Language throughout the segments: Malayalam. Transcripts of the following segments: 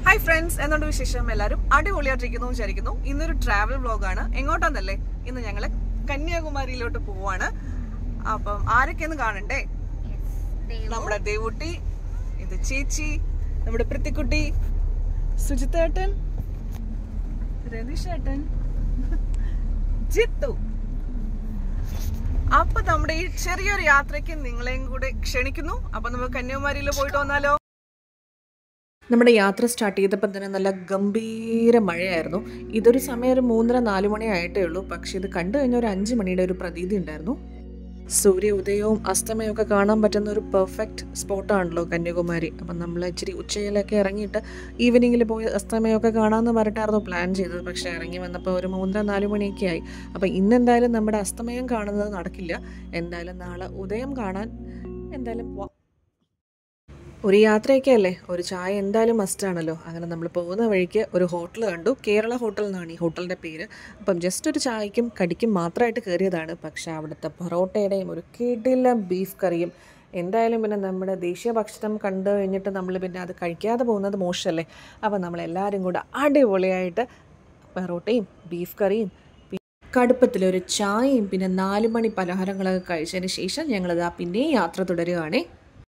Hi friends, എന്തുണ്ട് വിശേഷം? എല്ലാവരും അടിപൊളിയായിട്ടിരിക്കുന്നു വിചാരിക്കുന്നു. ഇന്നൊരു ട്രാവൽ വ്ലോഗാണ്. എങ്ങോട്ടാന്നല്ലേ? ഇന്ന് ഞങ്ങൾ കന്യാകുമാരിയിലോട്ട് പോവാണ്. അപ്പം ആരൊക്കെയെന്ന് കാണണ്ടേ? നമ്മുടെ ദേവുട്ടി, ഇത് ചേച്ചി, നമ്മുടെ പൃഥ്വിക്കുട്ടി, സുജിത്തേട്ടൻ, രതീഷേട്ടൻ, ജിത്തു. അപ്പൊ നമ്മുടെ ഈ ചെറിയൊരു യാത്രയ്ക്ക് നിങ്ങളെയും കൂടെ ക്ഷണിക്കുന്നു. അപ്പൊ നമുക്ക് കന്യാകുമാരിയിൽ പോയിട്ട് വന്നാലോ? നമ്മുടെ യാത്ര സ്റ്റാർട്ട് ചെയ്തപ്പോൾ തന്നെ നല്ല ഗംഭീര മഴയായിരുന്നു. ഇതൊരു സമയം ഒരു 3:30-4 മണി ആയിട്ടേ ഉള്ളൂ. പക്ഷെ ഇത് കണ്ടു കഴിഞ്ഞാൽ ഒരു 5 മണിയുടെ ഒരു പ്രതീതി ഉണ്ടായിരുന്നു. സൂര്യ ഉദയവും അസ്തമയവും ഒക്കെ കാണാൻ പറ്റുന്ന ഒരു പെർഫെക്റ്റ് സ്പോട്ടാണല്ലോ കന്യാകുമാരി. അപ്പം നമ്മൾ ഇച്ചിരി ഉച്ചയിലൊക്കെ ഇറങ്ങിയിട്ട് ഈവനിങ്ങിൽ പോയി അസ്തമയമൊക്കെ കാണാമെന്ന് പറഞ്ഞിട്ടായിരുന്നു പ്ലാൻ ചെയ്തത്. പക്ഷേ ഇറങ്ങി വന്നപ്പോൾ ഒരു 3:30-4 മണിയൊക്കെ ആയി. അപ്പോൾ ഇന്നെന്തായാലും നമ്മുടെ അസ്തമയം കാണുന്നത് നടക്കില്ല. എന്തായാലും നാളെ ഉദയം കാണാൻ എന്തായാലും പോവാം. ഒരു യാത്രയൊക്കെ അല്ലേ, ഒരു ചായ എന്തായാലും മസ്റ്റാണല്ലോ. അങ്ങനെ നമ്മൾ പോകുന്ന വഴിക്ക് ഒരു ഹോട്ടൽ കണ്ടു. കേരള ഹോട്ടൽ എന്നാണ് ഈ ഹോട്ടലിൻ്റെ പേര്. അപ്പം ജസ്റ്റ് ഒരു ചായക്കും കടിക്കും മാത്രമായിട്ട് കയറിയതാണ്. പക്ഷേ അവിടുത്തെ പൊറോട്ടയുടെയും ഒരു കിടിലൻ ബീഫ് കറിയും, എന്തായാലും പിന്നെ നമ്മുടെ ദേശീയ ഭക്ഷണം കണ്ടു കഴിഞ്ഞിട്ട് നമ്മൾ പിന്നെ അത് കഴിക്കാതെ പോകുന്നത് മോശമല്ലേ. അപ്പം നമ്മളെല്ലാവരും കൂടെ അടിപൊളിയായിട്ട് പൊറോട്ടയും ബീഫ് കറിയും കടുപ്പത്തിലൊരു ചായയും പിന്നെ 4 മണി പലഹാരങ്ങളൊക്കെ കഴിച്ചതിന് ശേഷം ഞങ്ങളിത് പിന്നെയും യാത്ര തുടരുകയാണേ.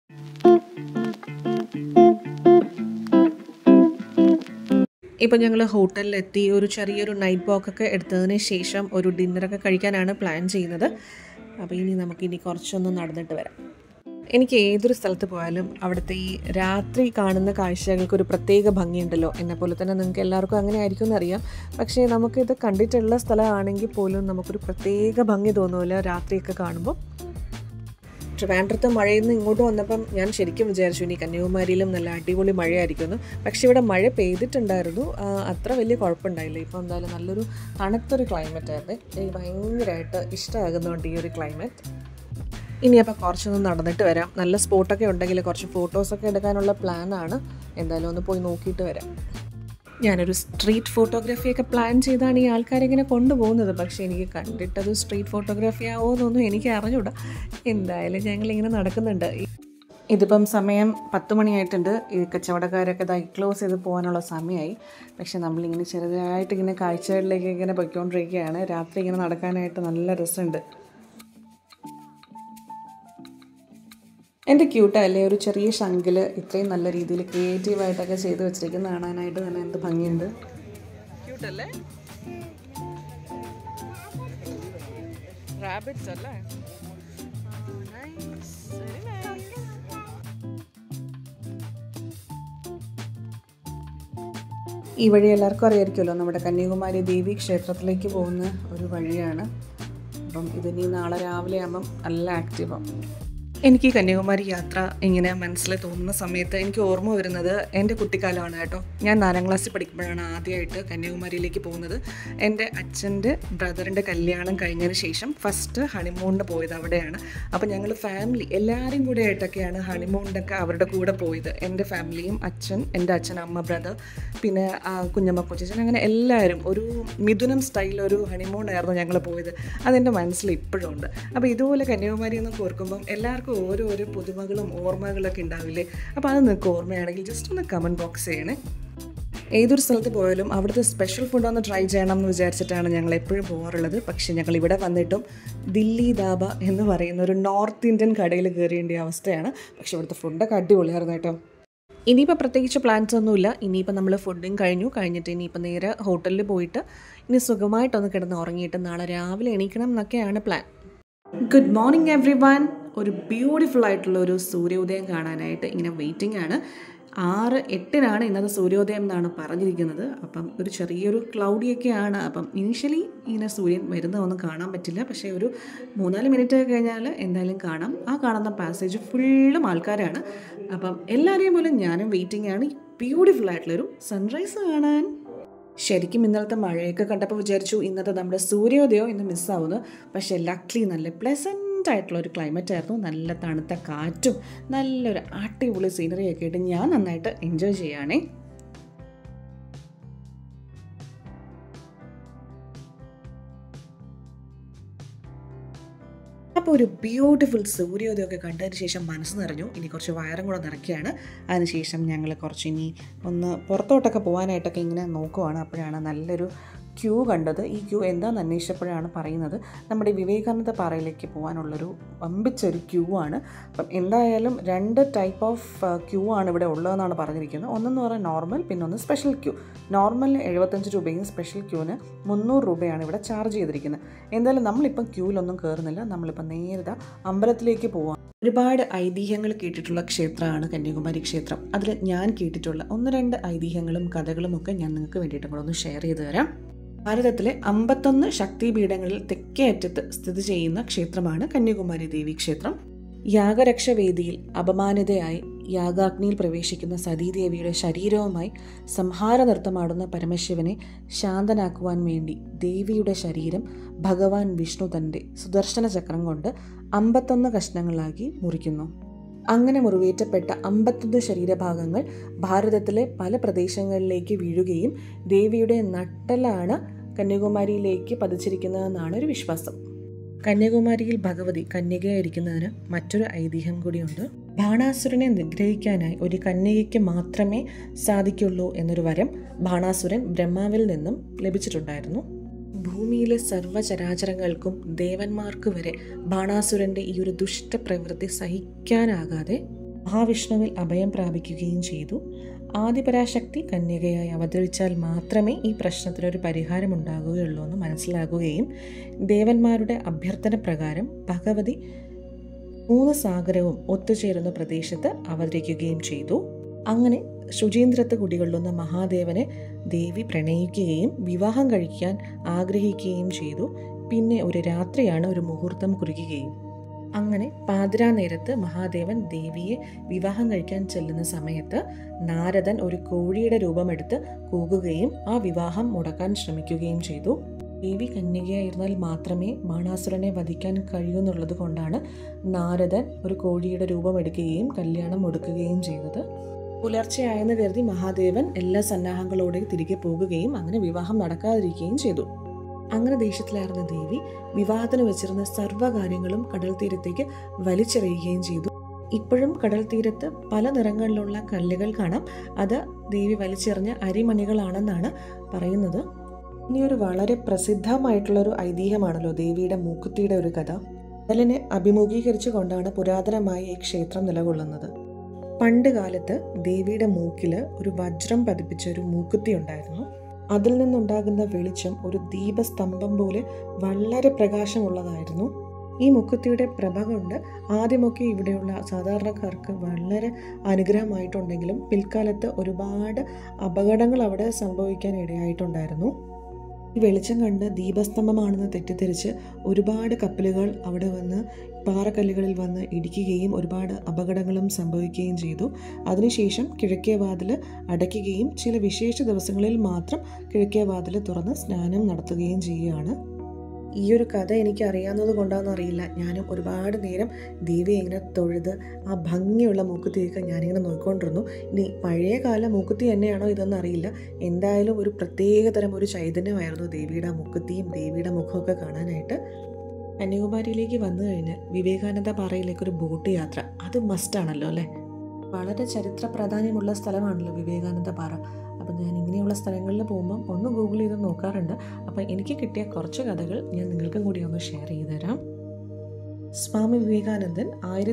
ഇപ്പം ഞങ്ങൾ ഹോട്ടലിലെത്തി ഒരു ചെറിയൊരു നൈറ്റ് വാക്കൊക്കെ എടുത്തതിന് ശേഷം ഒരു ഡിന്നറൊക്കെ കഴിക്കാനാണ് പ്ലാൻ ചെയ്യുന്നത്. അപ്പോൾ നമുക്കിനി കുറച്ചൊന്ന് നടന്നിട്ട് വരാം. എനിക്ക് ഏതൊരു സ്ഥലത്ത് പോയാലും അവിടുത്തെ ഈ രാത്രി കാണുന്ന കാഴ്ചകൾക്കൊരു പ്രത്യേക ഭംഗിയുണ്ടല്ലോ. എന്നെപ്പോലെ തന്നെ നിങ്ങൾക്ക് എല്ലാവർക്കും അങ്ങനെ ആയിരിക്കും എന്നറിയാം. പക്ഷേ നമുക്കിത് കണ്ടിട്ടുള്ള സ്ഥലമാണെങ്കിൽ പോലും നമുക്കൊരു പ്രത്യേക ഭംഗി തോന്നുമല്ലോ രാത്രിയൊക്കെ കാണുമ്പോൾ. ട്രിവാൻഡ്രത്ത് മഴയിൽ നിന്ന് ഇങ്ങോട്ട് വന്നപ്പം ഞാൻ ശരിക്കും വിചാരിച്ചു ഇനി കന്യാകുമാരിയിലും നല്ല അടിപൊളി മഴയായിരിക്കുമെന്ന്. പക്ഷേ ഇവിടെ മഴ പെയ്തിട്ടുണ്ടായിരുന്നു, അത്ര വലിയ കുഴപ്പമുണ്ടായില്ല. ഇപ്പോൾ എന്തായാലും നല്ലൊരു തണുത്തൊരു ക്ലൈമറ്റായിരുന്നു. എനിക്ക് ഭയങ്കരമായിട്ട് ഇഷ്ടമാകുന്നുണ്ട് ഈ ഒരു ക്ലൈമറ്റ്. ഇനിയപ്പോൾ കുറച്ചൊന്ന് നടന്നിട്ട് വരാം. നല്ല സ്പോട്ടൊക്കെ ഉണ്ടെങ്കിൽ കുറച്ച് ഫോട്ടോസൊക്കെ എടുക്കാനുള്ള പ്ലാനാണ്. എന്തായാലും ഒന്ന് പോയി നോക്കിയിട്ട് വരാം. ഞാനൊരു സ്ട്രീറ്റ് ഫോട്ടോഗ്രാഫിയൊക്കെ പ്ലാൻ ചെയ്താണ് ഈ ആൾക്കാരിങ്ങനെ കൊണ്ടുപോകുന്നത്. പക്ഷേ എനിക്ക് കണ്ടിട്ടത് സ്ട്രീറ്റ് ഫോട്ടോഗ്രാഫി ആവുമെന്നൊന്നും എനിക്ക് അറിഞ്ഞൂടാ. എന്തായാലും ഞങ്ങളിങ്ങനെ നടക്കുന്നുണ്ട്. ഇതിപ്പം സമയം 10 മണിയായിട്ടുണ്ട്. ഈ കച്ചവടക്കാരൊക്കെ ഇതായി ക്ലോസ് ചെയ്ത് പോകാനുള്ള സമയമായി. പക്ഷെ നമ്മളിങ്ങനെ ചെറുതായിട്ട് ഇങ്ങനെ കാഴ്ചകളിലേക്ക് ഇങ്ങനെ പോയിക്കൊണ്ടിരിക്കുകയാണ്. രാത്രി ഇങ്ങനെ നടക്കാനായിട്ട് നല്ല രസമുണ്ട്. എൻ്റെ ക്യൂട്ടല്ലേ ഒരു ചെറിയ ശങ്കിൽ ഇത്രയും നല്ല രീതിയിൽ ക്രിയേറ്റീവായിട്ടൊക്കെ ചെയ്ത് വെച്ചിരിക്കുന്ന കാണാനായിട്ട് തന്നെ എന്ത് ഭംഗിയുണ്ട്. ക്യൂട്ടല്ലേ? റാബിറ്റ്സ് അല്ലേ? ഈ വഴി എല്ലാവർക്കും അറിയായിരിക്കുമല്ലോ, നമ്മുടെ കന്യാകുമാരി ദേവി ക്ഷേത്രത്തിലേക്ക് പോകുന്ന ഒരു വഴിയാണ്. അപ്പം ഇതിനി നാളെ രാവിലെ ആകുമ്പം നല്ല ആക്റ്റീവാണ്. എനിക്ക് ഈ കന്യാകുമാരി യാത്ര ഇങ്ങനെ മനസ്സിൽ തോന്നുന്ന സമയത്ത് എനിക്ക് ഓർമ്മ വരുന്നത് എൻ്റെ കുട്ടിക്കാലമാണ് കേട്ടോ. ഞാൻ 4ാം ക്ലാസ്സിൽ പഠിക്കുമ്പോഴാണ് ആദ്യമായിട്ട് കന്യാകുമാരിയിലേക്ക് പോകുന്നത്. എൻ്റെ അച്ഛൻ്റെ ബ്രദറിൻ്റെ കല്യാണം കഴിഞ്ഞതിന് ശേഷം ഫസ്റ്റ് ഹണിമൂണിന് പോയത് അവിടെയാണ്. അപ്പോൾ ഞങ്ങൾ ഫാമിലി എല്ലാവരും കൂടെ ആയിട്ടൊക്കെയാണ് ഹണിമൂണിനൊക്കെ അവരുടെ കൂടെ പോയത്. എൻ്റെ ഫാമിലിയും എൻ്റെ അച്ഛൻ, അമ്മ, ബ്രദർ, പിന്നെ കുഞ്ഞമ്മ, കൊച്ചച്ഛൻ, അങ്ങനെ എല്ലാവരും ഒരു മിഥുനം സ്റ്റൈലൊരു ഹണിമൂണായിരുന്നു ഞങ്ങൾ പോയത്. അതെൻ്റെ മനസ്സിൽ ഇപ്പോഴും ഉണ്ട്. അപ്പോൾ ഇതുപോലെ കന്യാകുമാരി എന്നൊക്കെ ഓർക്കുമ്പം എല്ലാവർക്കും ഓരോ പുതുമകളും ഓർമ്മകളൊക്കെ ഉണ്ടാവില്ലേ. അപ്പോൾ അത് നിങ്ങൾക്ക് ഓർമ്മയാണെങ്കിൽ ജസ്റ്റ് ഒന്ന് കമൻറ്റ് ബോക്സ് ചെയ്യണേ. ഏതൊരു സ്ഥലത്ത് പോയാലും അവിടുത്തെ സ്പെഷ്യൽ ഫുഡ് ഒന്ന് ട്രൈ ചെയ്യണം എന്ന് വിചാരിച്ചിട്ടാണ് ഞങ്ങൾ എപ്പോഴും പോകാറുള്ളത്. പക്ഷേ ഞങ്ങൾ ഇവിടെ വന്നിട്ടും ദില്ലി ധാബ എന്ന് പറയുന്ന ഒരു നോർത്ത് ഇന്ത്യൻ കടയിൽ കയറേണ്ട അവസ്ഥയാണ്. പക്ഷേ ഇവിടുത്തെ ഫുഡൊക്കെ അടിപൊളിയായിരുന്നു കേട്ടോ. ഇനിയിപ്പോൾ പ്രത്യേകിച്ച് പ്ലാൻസ് ഒന്നുമില്ല. ഇനിയിപ്പോൾ നമ്മൾ ഫുഡും കഴിഞ്ഞിട്ട് ഇനിയിപ്പോൾ നേരെ ഹോട്ടലിൽ പോയിട്ട് ഇനി സുഖമായിട്ടൊന്ന് കിടന്ന് ഉറങ്ങിയിട്ട് നാളെ രാവിലെ എണീക്കണം എന്നൊക്കെയാണ് plan. Good morning everyone. ഒരു ബ്യൂട്ടിഫുൾ ആയിട്ടുള്ള ഒരു സൂര്യോദയം കാണാനായിട്ട് ഇങ്ങനെ വെയിറ്റിംഗ് ആണ്. 6:08 ഇന്നത്തെ സൂര്യോദയം എന്നാണ് പറഞ്ഞിരിക്കുന്നത്. അപ്പം ഒരു ചെറിയൊരു ക്ലൗഡിയൊക്കെയാണ്. അപ്പം ഇനീഷ്യലി ഇങ്ങനെ സൂര്യൻ വരുന്നതൊന്നും കാണാൻ പറ്റില്ല. പക്ഷേ ഒരു 3-4 മിനിറ്റ് കഴിഞ്ഞാൽ എന്തായാലും കാണാം. ആ കാണുന്ന പാസേജ് ഫുള്ളും ആൾക്കാരാണ്. അപ്പം എല്ലാവരെയും പോലും ഞാനും വെയിറ്റിംഗ് ആണ് ബ്യൂട്ടിഫുൾ ആയിട്ടുള്ളൊരു സൺറൈസ് കാണാൻ. ശരിക്കും ഇന്നലത്തെ മഴയൊക്കെ കണ്ടപ്പോൾ വിചാരിച്ചു ഇന്നത്തെ നമ്മുടെ സൂര്യോദയം ഇന്ന് മിസ്സാവുന്നു. പക്ഷേ ലക്ലി നല്ല പ്ലസൻ്റ് ആയിട്ടുള്ളൊരു ക്ലൈമറ്റ് ആയിരുന്നു. നല്ല തണുത്ത കാറ്റും നല്ലൊരു അടിപൊളി സീനറിയൊക്കെ ആയിട്ട് ഞാൻ നന്നായിട്ട് എൻജോയ് ചെയ്യുകയാണേ. അപ്പോൾ ഒരു ബ്യൂട്ടിഫുൾ സൂര്യോദയമൊക്കെ കണ്ടതിന് ശേഷം മനസ്സ് നിറഞ്ഞു. ഇനി കുറച്ച് വയറും കൂടെ നിറയ്ക്കുകയാണ്. അതിനുശേഷം ഞങ്ങൾ കുറച്ച് ഇനി ഒന്ന് പുറത്തോട്ടൊക്കെ പോകാനായിട്ടൊക്കെ ഇങ്ങനെ നോക്കുവാണ്. അപ്പോഴാണ് നല്ലൊരു ക്യൂ കണ്ടത്. ഈ ക്യൂ എന്താണെന്ന് അന്വേഷിച്ചപ്പോഴാണ് പറയുന്നത് നമ്മുടെ വിവേകാനന്ദ പാറയിലേക്ക് പോകാനുള്ളൊരു വമ്പിച്ചൊരു ക്യൂ ആണ്. അപ്പം എന്തായാലും 2 ടൈപ്പ് ഓഫ് ക്യൂ ആണ് ഇവിടെ ഉള്ളതെന്നാണ് പറഞ്ഞിരിക്കുന്നത്. ഒന്നെന്ന് പറഞ്ഞാൽ നോർമൽ, പിന്നെ ഒന്ന് സ്പെഷ്യൽ ക്യൂ. നോർമലിന് 75 രൂപയും സ്പെഷ്യൽ ക്യൂവിന് 300 രൂപയാണ് ഇവിടെ ചാർജ് ചെയ്തിരിക്കുന്നത്. എന്തായാലും നമ്മളിപ്പം ക്യൂവിലൊന്നും കയറുന്നില്ല. നമ്മളിപ്പം നേരിട്ട് അമ്പലത്തിലേക്ക് പോവാം. ഒരുപാട് ഐതിഹ്യങ്ങൾ കേട്ടിട്ടുള്ള ക്ഷേത്രമാണ് കന്യാകുമാരി ക്ഷേത്രം. അതിൽ ഞാൻ കേട്ടിട്ടുള്ള 1-2 ഐതിഹ്യങ്ങളും കഥകളും ഒക്കെ ഞാൻ നിങ്ങൾക്ക് വേണ്ടിയിട്ട് കൂടെ ഒന്ന് ഷെയർ ചെയ്ത് തരാം. ഭാരതത്തിലെ 51 ശക്തിപീഠങ്ങളിൽ തെക്കേ അറ്റത്ത് സ്ഥിതി ചെയ്യുന്ന ക്ഷേത്രമാണ് കന്യാകുമാരി ദേവി ക്ഷേത്രം. യാഗരക്ഷവേദിയിൽ അപമാനിതയായി യാഗാഗ്നിയിൽ പ്രവേശിക്കുന്ന സതീദേവിയുടെ ശരീരവുമായി സംഹാര നൃത്തമാടുന്ന പരമശിവനെ ശാന്തനാക്കുവാൻ വേണ്ടി ദേവിയുടെ ശരീരം ഭഗവാൻ വിഷ്ണു തൻ്റെ സുദർശന ചക്രം കൊണ്ട് 51 കഷ്ണങ്ങളാക്കി മുറിക്കുന്നു. അങ്ങനെ മുറിവേറ്റപ്പെട്ട 51 ശരീരഭാഗങ്ങൾ ഭാരതത്തിലെ പല പ്രദേശങ്ങളിലേക്ക് വീഴുകയും ദേവിയുടെ നട്ടെല്ലാണ് കന്യാകുമാരിയിലേക്ക് പതിച്ചിരിക്കുന്നതെന്നാണ് ഒരു വിശ്വാസം. കന്യാകുമാരിയിൽ ഭഗവതി കന്യകയായിരിക്കുന്നതിന് മറ്റൊരു ഐതിഹ്യം കൂടിയുണ്ട്. ബാണാസുരനെ നിഗ്രഹിക്കാനായി ഒരു കന്യകയ്ക്ക് മാത്രമേ സാധിക്കുള്ളൂ എന്നൊരു വരം ബാണാസുരൻ ബ്രഹ്മാവിൽ നിന്നും ലഭിച്ചിട്ടുണ്ടായിരുന്നു. ഭൂമിയിലെ സർവ്വചരാചരങ്ങൾക്കും ദേവന്മാർക്ക് വരെ ബാണാസുരൻ്റെ ഈ ഒരു ദുഷ്ടപ്രവൃത്തി സഹിക്കാനാകാതെ മഹാവിഷ്ണുവിൽ അഭയം പ്രാപിക്കുകയും ചെയ്തു. ആദിപരാശക്തി കന്യകയായി അവതരിച്ചാൽ മാത്രമേ ഈ പ്രശ്നത്തിനൊരു പരിഹാരം ഉണ്ടാകുകയുള്ളൂ എന്ന് മനസ്സിലാക്കുകയും ദേവന്മാരുടെ അഭ്യർത്ഥന പ്രകാരം ഭഗവതി 3 സാഗരവും ഒത്തുചേരുന്ന പ്രദേശത്ത് അവതരിക്കുകയും ചെയ്തു. അങ്ങനെ ശുചീന്ദ്രത്ത് കുടികൊള്ളുന്ന മഹാദേവനെ ദേവി പ്രണയിക്കുകയും വിവാഹം കഴിക്കാൻ ആഗ്രഹിക്കുകയും ചെയ്തു. പിന്നെ ഒരു രാത്രിയാണ് ഒരു മുഹൂർത്തം കുറിക്കുകയും. അങ്ങനെ പാതിരാ നേരത്ത് മഹാദേവൻ ദേവിയെ വിവാഹം കഴിക്കാൻ ചെല്ലുന്ന സമയത്ത് നാരദൻ ഒരു കോഴിയുടെ രൂപമെടുത്ത് കൂകുകയും ആ വിവാഹം മുടക്കാൻ ശ്രമിക്കുകയും ചെയ്തു. ദേവി കന്യകയായിരുന്നാൽ മാത്രമേ ബാണാസുരനെ വധിക്കാൻ കഴിയൂന്നുള്ളത് കൊണ്ടാണ് നാരദൻ ഒരു കോഴിയുടെ രൂപമെടുക്കുകയും കല്യാണം മുടക്കുകയും ചെയ്തത്. പുലർച്ചെയായെന്ന് കരുതി മഹാദേവൻ എല്ലാ സന്നാഹങ്ങളോടെയും തിരികെ പോകുകയും അങ്ങനെ വിവാഹം നടക്കാതിരിക്കുകയും ചെയ്തു. അങ്ങനെ ദേഷ്യത്തിലായിരുന്ന ദേവി വിവാഹത്തിന് വെച്ചിരുന്ന സർവ്വകാര്യങ്ങളും കടൽ തീരത്തേക്ക് വലിച്ചെറിയുകയും ചെയ്തു. ഇപ്പോഴും കടൽ തീരത്ത് പല നിറങ്ങളിലുള്ള കല്ലുകൾ കാണാം. അത് ദേവി വലിച്ചെറിഞ്ഞ അരിമണികളാണെന്നാണ് പറയുന്നത്. ഇനിയൊരു വളരെ പ്രസിദ്ധമായിട്ടുള്ളൊരു ഐതിഹ്യമാണല്ലോ ദേവിയുടെ മൂക്കുത്തിയുടെ ഒരു കഥ. കടലിനെ അഭിമുഖീകരിച്ചു കൊണ്ടാണ് പുരാതനമായ ഈ ക്ഷേത്രം നിലകൊള്ളുന്നത്. പണ്ട് കാലത്ത് ദേവിയുടെ മൂക്കിൽ ഒരു വജ്രം പതിപ്പിച്ച ഒരു മൂക്കുത്തി ഉണ്ടായിരുന്നു. അതിൽ നിന്നുണ്ടാകുന്ന വെളിച്ചം ഒരു ദീപസ്തംഭം പോലെ വളരെ പ്രകാശമുള്ളതായിരുന്നു. ഈ മുക്കുത്തിയുടെ പ്രഭ കൊണ്ട് ആദ്യമൊക്കെ ഇവിടെയുള്ള സാധാരണക്കാർക്ക് വളരെ അനുഗ്രഹമായിട്ടുണ്ടെങ്കിലും പിൽക്കാലത്ത് ഒരുപാട് അപകടങ്ങൾ അവിടെ സംഭവിക്കാൻ ഇടയായിട്ടുണ്ടായിരുന്നു. ഈ വെളിച്ചം കണ്ട് ദീപസ്തംഭമാണെന്ന് തെറ്റിദ്ധരിച്ച് ഒരുപാട് കപ്പലുകൾ അവിടെ വന്ന് പാറക്കല്ലുകളിൽ വന്ന് ഇടിക്കുകയും ഒരുപാട് അപകടങ്ങളും സംഭവിക്കുകയും ചെയ്തു. അതിനുശേഷം കിഴക്കേ വാതിൽ അടയ്ക്കുകയും ചില വിശേഷ ദിവസങ്ങളിൽ മാത്രം കിഴക്കേ വാതിൽ തുറന്ന് സ്നാനം നടത്തുകയും ചെയ്യുകയാണ്. ഈ ഒരു കഥ എനിക്ക് അറിയാവുന്നത് കൊണ്ടാണെന്ന് അറിയില്ല, ഞാനും ഒരുപാട് നേരം ദേവിയെ ഇങ്ങനെ തൊഴുത് ആ ഭംഗിയുള്ള മൂക്കുത്തിയൊക്കെ ഞാനിങ്ങനെ നോക്കിക്കൊണ്ടിരുന്നു. ഇനി പഴയ കാല മൂക്കുത്തി തന്നെയാണോ ഇതെന്ന് അറിയില്ല. എന്തായാലും ഒരു പ്രത്യേകതരം ഒരു ചൈതന്യമായിരുന്നു ദേവിയുടെ മൂക്കുത്തിയും ദേവിയുടെ മുഖമൊക്കെ കാണാനായിട്ട്. കന്യാകുമാരിയിലേക്ക് വന്നു കഴിഞ്ഞാൽ വിവേകാനന്ദ പാറയിലേക്കൊരു ബോട്ട് യാത്ര അത് മസ്റ്റാണല്ലോ അല്ലേ. വളരെ ചരിത്ര പ്രാധാന്യമുള്ള സ്ഥലമാണല്ലോ വിവേകാനന്ദ പാറ. അപ്പം ഞാൻ ഇങ്ങനെയുള്ള സ്ഥലങ്ങളിൽ പോകുമ്പം ഒന്ന് ഗൂഗിൾ ചെയ്ത് നോക്കാറുണ്ട്. അപ്പം എനിക്ക് കിട്ടിയ കുറച്ച് കഥകൾ ഞാൻ നിങ്ങൾക്കും കൂടി ഒന്ന് ഷെയർ ചെയ്ത് തരാം. സ്വാമി വിവേകാനന്ദൻ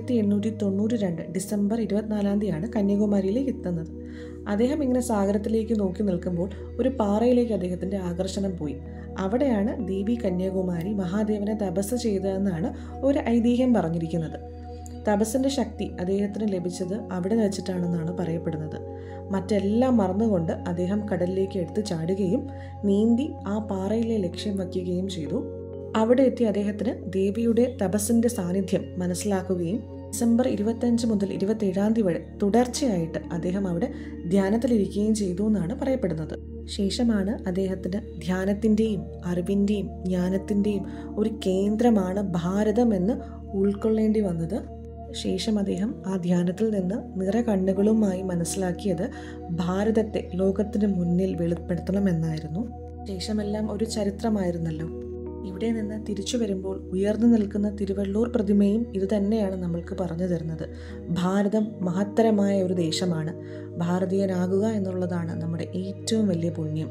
1892 ഡിസംബർ 24 കന്യാകുമാരിയിലേക്ക് എത്തുന്നത്. അദ്ദേഹം ഇങ്ങനെ സാഗരത്തിലേക്ക് നോക്കി നിൽക്കുമ്പോൾ ഒരു പാറയിലേക്ക് അദ്ദേഹത്തിൻ്റെ ആകർഷണം പോയി. അവിടെയാണ് ദേവി കന്യാകുമാരി മഹാദേവനെ തപസ് ചെയ്തതെന്നാണ് ഒരു ഐതിഹ്യം പറഞ്ഞിരിക്കുന്നത്. തപസ്സിൻ്റെ ശക്തി അദ്ദേഹത്തിന് ലഭിച്ചത് അവിടെ വെച്ചിട്ടാണെന്നാണ് പറയപ്പെടുന്നത്. മറ്റെല്ലാം മറന്നുകൊണ്ട് അദ്ദേഹം കടലിലേക്ക് എടുത്ത് ചാടുകയും നീന്തി ആ പാറയിലെ ലക്ഷ്യം വയ്ക്കുകയും ചെയ്തു. അവിടെ എത്തി അദ്ദേഹത്തിന് ദേവിയുടെ തപസ്സിൻ്റെ സാന്നിധ്യം മനസ്സിലാക്കുകയും ഡിസംബർ 25 മുതൽ 27 വരെ തുടർച്ചയായിട്ട് അദ്ദേഹം അവിടെ ധ്യാനത്തിലിരിക്കുകയും ചെയ്തു എന്നാണ് പറയപ്പെടുന്നത്. ശേഷമാണ് അദ്ദേഹത്തിന് ധ്യാനത്തിൻ്റെയും അറിവിൻ്റെയും ജ്ഞാനത്തിൻ്റെയും ഒരു കേന്ദ്രമാണ് ഭാരതം എന്ന് ഉൾക്കൊള്ളേണ്ടി വന്നത്. ശേഷം അദ്ദേഹം ആ ധ്യാനത്തിൽ നിന്ന് നിറകണ്ണുകളുമായി മനസ്സിലാക്കിയത് ഭാരതത്തെ ലോകത്തിന് മുന്നിൽ വെളിപ്പെടുത്തണമെന്നായിരുന്നു. ശേഷമെല്ലാം ഒരു ചരിത്രമായിരുന്നല്ലോ. ഇവിടെ നിന്ന് തിരിച്ചു വരുമ്പോൾ ഉയർന്നു നിൽക്കുന്ന തിരുവള്ളൂർ പ്രതിമയും ഇതുതന്നെയാണ് നമ്മൾക്ക് പറഞ്ഞു തരുന്നത്. ഭാരതം മഹത്തരമായ ഒരു ദേശമാണ്. ഭാരതീയനാകുക എന്നുള്ളതാണ് നമ്മുടെ ഏറ്റവും വലിയ പുണ്യം.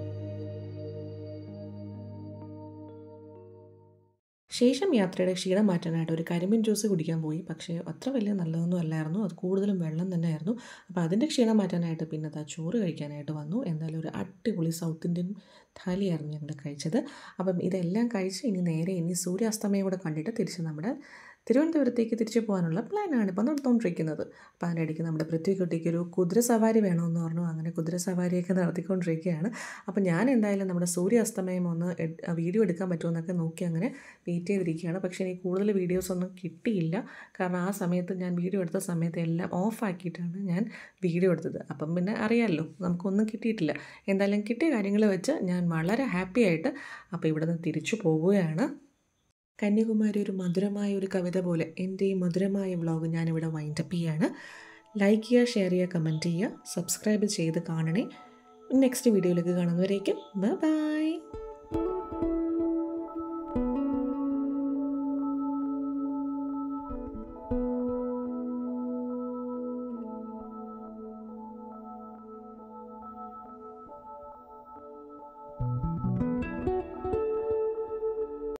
ശേഷം യാത്രയുടെ ക്ഷീണം മാറ്റാനായിട്ട് ഒരു കരിമ്പിൻ ജ്യൂസ് കുടിക്കാൻ പോയി. പക്ഷേ അത്ര വലിയ നല്ലതൊന്നും അല്ലായിരുന്നു. അത് കൂടുതലും വെള്ളം തന്നെയായിരുന്നു. അപ്പോൾ അതിൻ്റെ ക്ഷീണം മാറ്റാനായിട്ട് പിന്നെ ചോറ് കഴിക്കാനായിട്ട് വന്നു. എന്തായാലും ഒരു അടിപൊളി സൗത്ത് ഇന്ത്യൻ താലിയായിരുന്നു ഞങ്ങൾ കഴിച്ചത്. അപ്പം ഇതെല്ലാം കഴിച്ച് ഇനി സൂര്യാസ്തമയം കൂടെ കണ്ടിട്ട് തിരിച്ച് നമ്മുടെ തിരുവനന്തപുരത്തേക്ക് തിരിച്ചു പോകാനുള്ള പ്ലാനാണ് ഇപ്പോൾ നടത്തുകൊണ്ടിരിക്കുന്നത്. അപ്പോൾ അതിനിടയ്ക്ക് നമ്മുടെ പൃഥ്വിക്കുട്ടിക്ക് ഒരു കുതിര സവാരി വേണമെന്ന് പറഞ്ഞു. അങ്ങനെ കുതിര സവാരിയൊക്കെ നടത്തിക്കൊണ്ടിരിക്കുകയാണ്. അപ്പോൾ ഞാൻ എന്തായാലും നമ്മുടെ സൂര്യാസ്തമയം ഒന്ന് വീഡിയോ എടുക്കാൻ പറ്റുമെന്നൊക്കെ നോക്കി അങ്ങനെ വെയിറ്റ് ചെയ്തിരിക്കുകയാണ്. പക്ഷേ എനിക്ക് കൂടുതൽ വീഡിയോസൊന്നും കിട്ടിയില്ല. കാരണം ആ സമയത്ത് ഞാൻ വീഡിയോ എടുത്ത സമയത്ത് എല്ലാം ഓഫാക്കിയിട്ടാണ് ഞാൻ വീഡിയോ എടുത്തത്. അപ്പം പിന്നെ അറിയാമല്ലോ, നമുക്കൊന്നും കിട്ടിയിട്ടില്ല. എന്തായാലും കിട്ടിയ കാര്യങ്ങൾ വെച്ച് ഞാൻ വളരെ ഹാപ്പി ആയിട്ട് അപ്പോൾ ഇവിടെ നിന്ന് തിരിച്ചു പോവുകയാണ്. കന്യാകുമാരി ഒരു മധുരമായ ഒരു കവിത പോലെ എൻ്റെ ഈ മധുരമായ വ്ളോഗ് ഞാനിവിടെ വൈൻഡപ്പ് ചെയ്യുകയാണ്. ലൈക്ക് ചെയ്യുക, ഷെയർ ചെയ്യുക, കമൻറ്റ് ചെയ്യുക, സബ്സ്ക്രൈബ് ചെയ്ത് കാണണേ. നെക്സ്റ്റ് വീഡിയോയിലേക്ക് കാണുന്നവരേക്കും ബൈ.